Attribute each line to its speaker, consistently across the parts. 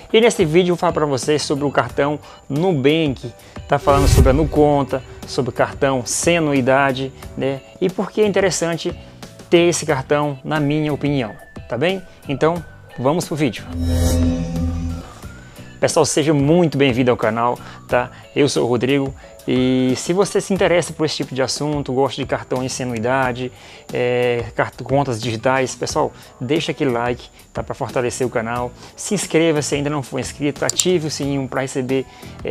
Speaker 1: E nesse vídeo eu vou falar para vocês sobre o cartão Nubank. Tá falando sobre a NuConta, sobre o cartão sem anuidade, né? E por que é interessante ter esse cartão, na minha opinião, tá bem? Então vamos pro vídeo. Pessoal, seja muito bem-vindo ao canal, tá? Eu sou o Rodrigo e se você se interessa por esse tipo de assunto, gosta de cartões sem anuidade, contas digitais, pessoal, deixa aquele like, tá? Para fortalecer o canal. Se inscreva se ainda não for inscrito, ative o sininho para receber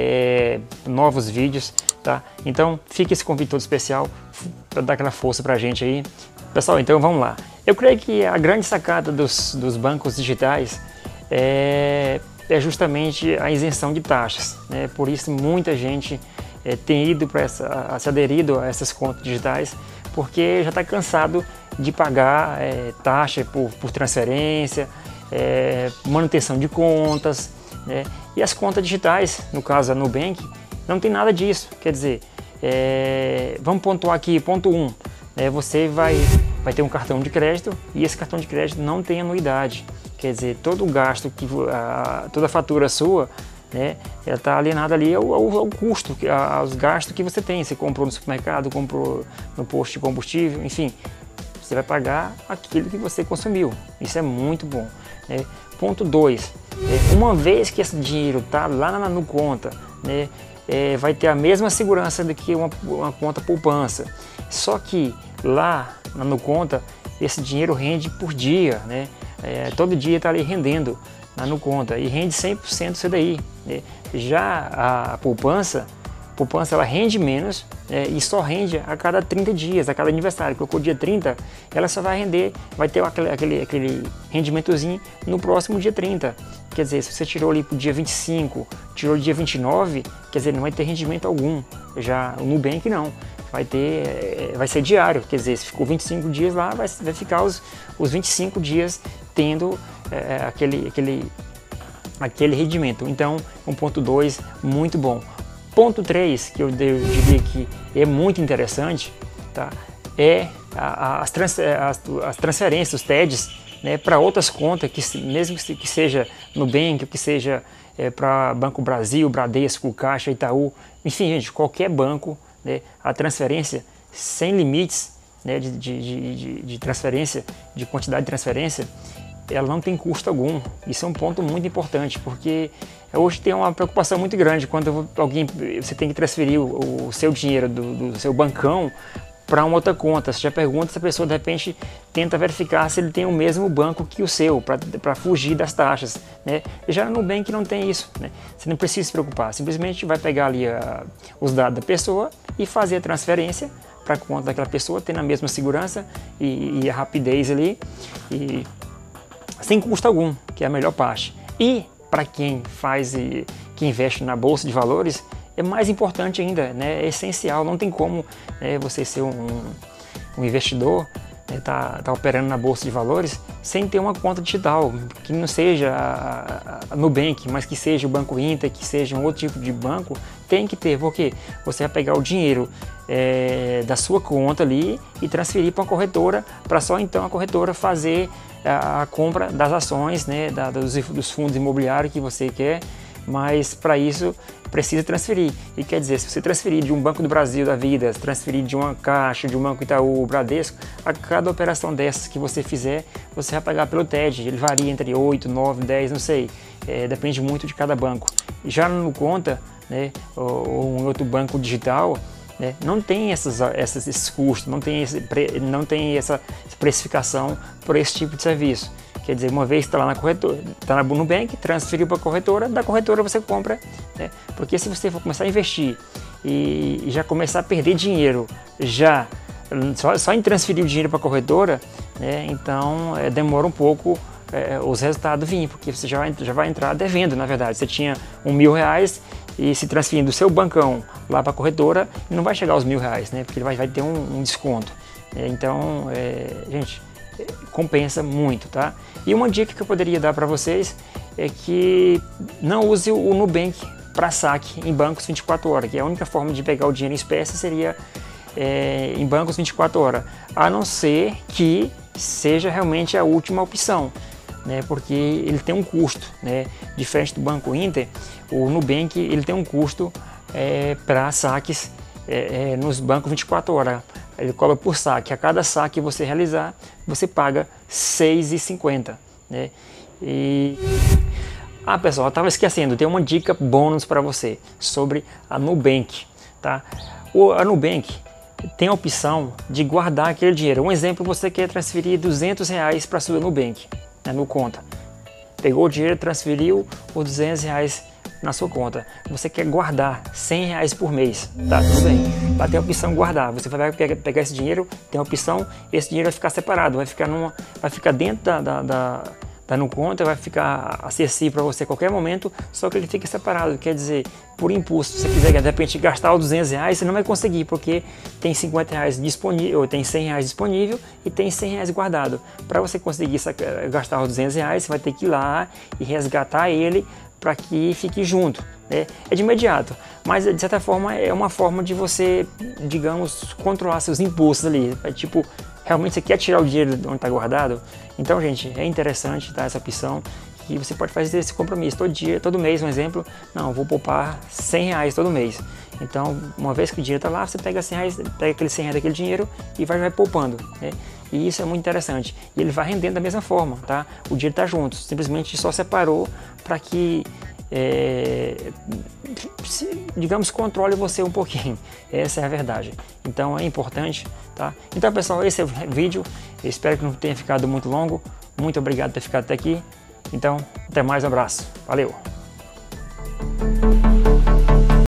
Speaker 1: novos vídeos, tá? Então fica esse convite todo especial para dar aquela força pra gente aí. Pessoal, então vamos lá. Eu creio que a grande sacada dos bancos digitais é justamente a isenção de taxas, né? Por isso muita gente tem ido para se aderido a essas contas digitais, porque já está cansado de pagar taxa por transferência, manutenção de contas, né? E as contas digitais, no caso a Nubank, não tem nada disso. Quer dizer, vamos pontuar aqui, ponto 1, né? Você vai ter um cartão de crédito e esse cartão de crédito não tem anuidade. Quer dizer, todo o gasto, toda a fatura sua, né, ela está alienada ali ao custo, aos gastos que você tem. Você comprou no supermercado, comprou no posto de combustível, enfim, você vai pagar aquilo que você consumiu. Isso é muito bom, né? Ponto 2, uma vez que esse dinheiro está lá na NuConta, né, vai ter a mesma segurança do que uma conta poupança. Só que lá na NuConta, esse dinheiro rende por dia, né? Todo dia está ali rendendo na NuConta e rende 100% isso daí, né? Já a poupança ela rende menos, e só rende a cada 30 dias, a cada aniversário. Colocou dia 30, ela só vai render, vai ter aquele rendimentozinho no próximo dia 30. Quer dizer, se você tirou ali para o dia 25, tirou dia 29, quer dizer, não vai ter rendimento algum. Já o Nubank não. Vai ser diário, quer dizer, se ficou 25 dias lá, vai ficar os 25 dias tendo aquele rendimento. Então, um ponto 2, muito bom. Ponto 3, que eu diria que é muito interessante, tá? As transferências, os TEDs, né, para outras contas, mesmo que seja Nubank, ou que seja para Banco Brasil, Bradesco, Caixa, Itaú, enfim, gente, qualquer banco, né, a transferência sem limites, né, de transferência, de quantidade de transferência, ela não tem custo algum. Isso é um ponto muito importante, porque hoje tem uma preocupação muito grande quando você tem que transferir o seu dinheiro do seu bancão para uma outra conta. Você já pergunta se a pessoa de repente tenta verificar se ele tem o mesmo banco que o seu, para fugir das taxas, né? Já no Nubank não tem isso, né? Você não precisa se preocupar, simplesmente vai pegar ali os dados da pessoa e fazer a transferência para a conta daquela pessoa, tendo a mesma segurança e a rapidez ali, e sem custo algum, que é a melhor parte. E para quem que investe na bolsa de valores, é mais importante ainda, né? É essencial, não tem como você ser um investidor, né, tá operando na bolsa de valores sem ter uma conta digital, que não seja a Nubank, mas que seja o Banco Inter, que seja um outro tipo de banco. Tem que ter, porque você vai pegar o dinheiro da sua conta ali e transferir para a corretora, para só então a corretora fazer a compra das ações, né, dos fundos imobiliários que você quer. Mas para isso precisa transferir. E quer dizer, se você transferir de um Banco do Brasil da vida, transferir de uma Caixa, de um Banco Itaú, Bradesco, a cada operação dessas que você fizer, você vai pagar pelo TED. Ele varia entre 8, 9, 10, não sei. Depende muito de cada banco. Já no NuConta, né, ou em outro banco digital, né, não tem esses custos, não tem essa precificação por esse tipo de serviço. Quer dizer, uma vez que está lá na corretora, está na Nubank, transferiu para a corretora, da corretora você compra, né? Porque se você for começar a investir e já começar a perder dinheiro, só em transferir o dinheiro para a corretora, né, então demora um pouco os resultados virem, porque você já vai entrar devendo, na verdade. Você tinha R$1.000 e se transferindo do seu bancão lá para a corretora, não vai chegar aos R$1.000, né? Porque ele vai ter um desconto. Então, gente, compensa muito, tá? E uma dica que eu poderia dar para vocês é que não use o Nubank para saque em bancos 24 horas, que é a única forma de pegar o dinheiro em espécie seria em bancos 24 horas, a não ser que seja realmente a última opção. né, porque ele tem um custo, né, diferente do Banco Inter. O Nubank ele tem um custo para saques nos bancos 24 horas. Ele cobra por saque. A cada saque que você realizar, você paga R$ 6,50, né? Pessoal, eu estava esquecendo, tem uma dica bônus para você sobre a Nubank, tá? A Nubank tem a opção de guardar aquele dinheiro. Um exemplo, você quer transferir R$200 para sua Nubank, né, no conta. Pegou o dinheiro, transferiu os R$200 na sua conta. Você quer guardar R$100 por mês, tá? Tudo bem. Lá tem a opção guardar. Você vai pegar esse dinheiro, tem a opção, esse dinheiro vai ficar separado, vai ficar dentro da no conta, vai ficar acessível para você a qualquer momento, só que ele fica separado. Quer dizer, por impulso, se você quiser de repente gastar os R$200, você não vai conseguir, porque tem R$50 disponível, ou tem R$100 disponível e tem R$100 guardado. Para você conseguir gastar os R$200, você vai ter que ir lá e resgatar ele para que fique junto, né? É de imediato, mas de certa forma é uma forma de você, digamos, controlar seus impulsos ali. É tipo, realmente você quer tirar o dinheiro de onde está guardado? Então, gente, é interessante, tá, essa opção, e você pode fazer esse compromisso todo dia, todo mês, um exemplo. Não, vou poupar R$100 todo mês. Então, uma vez que o dinheiro está lá, você pega R$100, pega aquele R$100 daquele dinheiro e vai poupando, né? E isso é muito interessante. E ele vai rendendo da mesma forma, tá? O dinheiro está junto, simplesmente só separou para que, digamos, controle você um pouquinho. Essa é a verdade. Então é importante, tá? Então, pessoal, esse é o vídeo. Eu espero que não tenha ficado muito longo. Muito obrigado por ter ficado até aqui. Então, até mais, um abraço. Valeu!